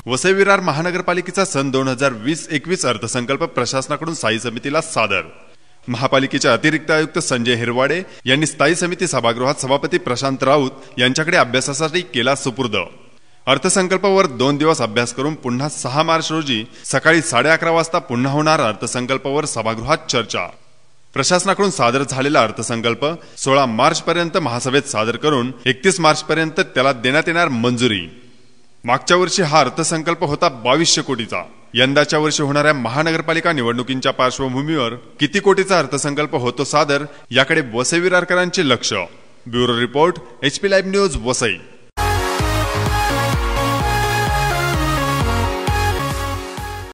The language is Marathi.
वसई विरार महानगरपालिकेचा सन 2020-21 अर्थसंकल्प प्रशासनाकडून स्थायी समितीला सादर। महापालिकेचे अतिरिक्त आयुक्त संजय हिरवाडे यांनी स्थायी समिती सभागृहात सभापती प्रशांत राऊत यांच्याकडे अभ्यासासाठी केला सुपूर्द। अर्थसंकल्पावर 2 दिवस अभ्यास करून पुन्हा 6 मार्च रोजी सकाळी 11:30 वाजता पुन्हा होणार अर्थसंकल्पावर सभागृहात चर्चा। प्रशासनाकडून सादर झालेला अर्थसंकल्प 16 मार्च पर्यंत महासभेत सादर करून 31 मार्च पर्यंत त्याला देण्यात येणार मंजुरी। मागच्या वर्षी हा अर्थसंकल्प होता 2200 कोटीचा। यंदाच्या वर्षी होणाऱ्या महानगरपालिका निवडणुकींच्या पार्श्वभूमीवर किती कोटीचा अर्थसंकल्प होतो सादर याकडे वसई विरारकरांचे लक्ष। Bureau report, HP live news, Vasai.